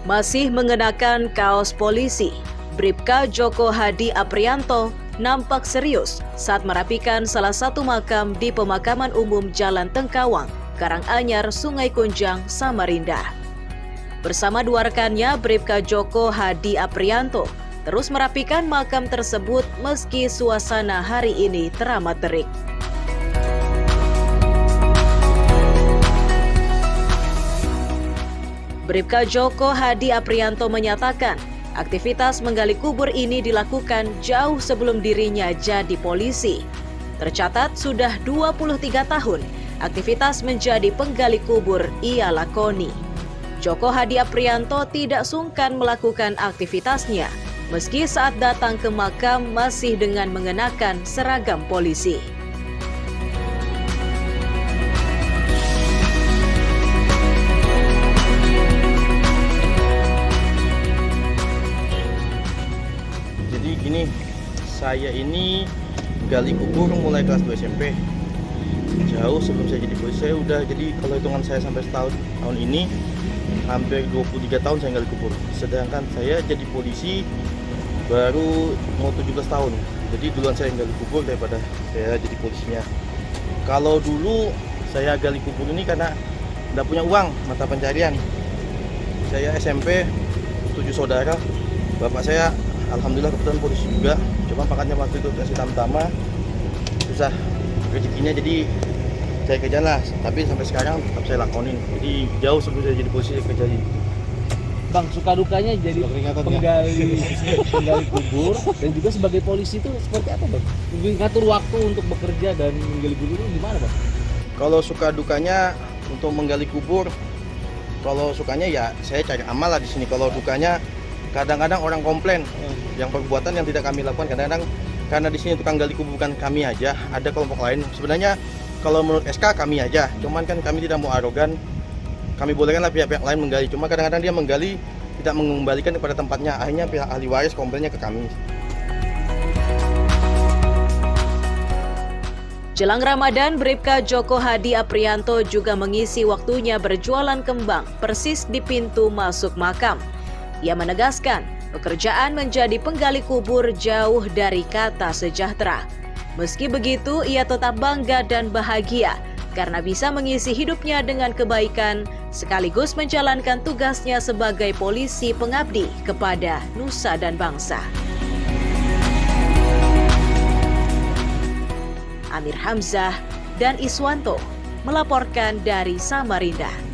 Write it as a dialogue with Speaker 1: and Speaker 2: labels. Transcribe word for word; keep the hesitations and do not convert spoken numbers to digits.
Speaker 1: Masih mengenakan kaos polisi, Bribka Joko Hadi Aprianto nampak serius saat merapikan salah satu makam di Pemakaman Umum Jalan Tengkawang, Karanganyar, Sungai Kunjang, Samarinda. Bersama dua rekannya, Bribka Joko Hadi Aprianto terus merapikan makam tersebut meski suasana hari ini teramat terik. Bribka Joko Hadi Aprianto menyatakan, aktivitas menggali kubur ini dilakukan jauh sebelum dirinya jadi polisi. Tercatat sudah dua puluh tiga tahun aktivitas menjadi penggali kubur ia lakoni. Joko Hadi Aprianto tidak sungkan melakukan aktivitasnya, meski saat datang ke makam masih dengan mengenakan seragam polisi.
Speaker 2: Jadi gini, saya ini gali kubur mulai kelas dua S M P. Jauh sebelum saya jadi polisi, saya udah jadi kalau hitungan saya sampai setahun tahun ini hampir dua puluh tiga tahun saya gali kubur. Sedangkan saya jadi polisi baru mau tujuh belas tahun. Jadi duluan saya gali kubur daripada saya jadi polisinya. Kalau dulu saya gali kubur ini karena tidak punya uang mata pencarian. Saya S M P tujuh saudara. Bapak saya alhamdulillah kebetulan polisi juga, cuma pangkatnya waktu itu kasih tamtama, susah rezekinya, jadi saya kerja lah. Tapi sampai sekarang tetap saya lakonin. Jadi jauh sebelum saya jadi polisi saya kerjain.
Speaker 3: Bang, suka dukanya jadi penggali penggali kubur dan juga sebagai polisi itu seperti apa, Bang? Ngatur waktu untuk bekerja dan menggali kubur itu gimana, Bang?
Speaker 2: Kalau suka dukanya untuk menggali kubur, kalau sukanya ya saya cari amal lah di sini. Kalau dukanya kadang-kadang orang komplain yang perbuatan yang tidak kami lakukan. Kadang-kadang karena di sini tukang gali kubur bukan kami aja, ada kelompok lain. Sebenarnya kalau menurut S K kami aja, cuman kan kami tidak mau arogan. Kami bolehkanlah pihak-pihak lain menggali, cuma kadang-kadang dia menggali tidak mengembalikan kepada tempatnya. Akhirnya pihak ahli waris komplainnya ke kami.
Speaker 1: Jelang Ramadan, Bribka Joko Hadi Aprianto juga mengisi waktunya berjualan kembang persis di pintu masuk makam. Ia menegaskan, pekerjaan menjadi penggali kubur jauh dari kata sejahtera. Meski begitu, ia tetap bangga dan bahagia karena bisa mengisi hidupnya dengan kebaikan sekaligus menjalankan tugasnya sebagai polisi pengabdi kepada nusa dan bangsa. Amir Hamzah dan Iswanto melaporkan dari Samarinda.